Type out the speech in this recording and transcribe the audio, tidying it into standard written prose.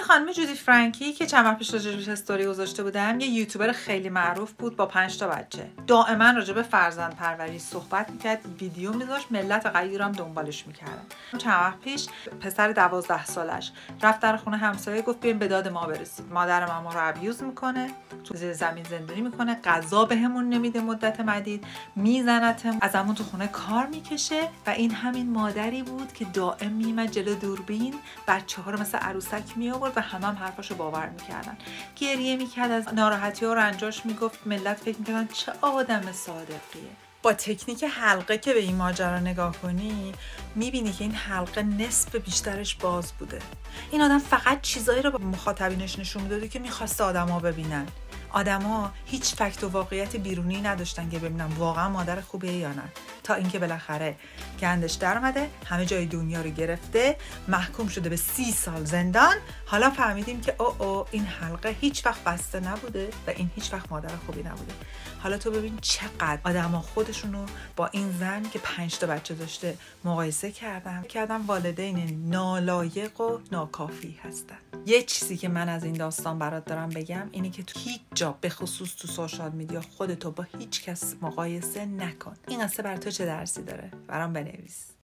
خانم جودی فرانکی که چند وقت پیش راجعش استوری گذاشته بودم، یه یوتیوبر خیلی معروف بود با 5 تا بچه. دائما راجع به فرزند پروری صحبت میکرد، ویدیو میذاشت، ملت غیرم دنبالش میکردن. چند وقت پیش پسر 12 سالش رفت در خونه همسایه، گفت بیاین به داد ما برسید. مادر ما رو ابیوز میکنه، تو زیر زمین زندانی میکنه، غذا بهمون نمیده مدت مدید، میزنتم، ازمون تو خونه کار میکشه. و این همین مادری بود که دائم میومد جلو دوربین بچه‌ها رو مثل عروسک میآورد و هم حرفاشو باور میکردن. گریه میکرد، از ناراحتی و رنجاش میگفت. ملت فکر میکردن چه آدم صادقیه. با تکنیک حلقه که به این ماجرا نگاه کنی، میبینی که این حلقه نصف بیشترش باز بوده. این آدم فقط چیزایی رو به مخاطبینش نشون میداده که میخواسته آدما ببینن. آدما هیچ فکت و واقعیت بیرونی نداشتن که ببینن واقعا مادر خوبیه یا نه، تا اینکه بالاخره گندش در اومده، همه جای دنیا رو گرفته، محکوم شده به 30 سال زندان. حالا فهمیدیم که این حلقه هیچ وقت بسته نبوده و این هیچ وقت مادر خوبی نبوده. حالا تو ببین چقدر آدما خودشونو با این زن که 5 تا بچه داشته مقایسه کردن والدین نالایق و ناکافی هستن. یه چیزی که من از این داستان برات دارم بگم اینه که تو هیچ جا، به خصوص تو سوشال میدیا، خودتو با هیچ کس مقایسه نکن. این قصه بر تو چه درسی داره؟ برام بنویس.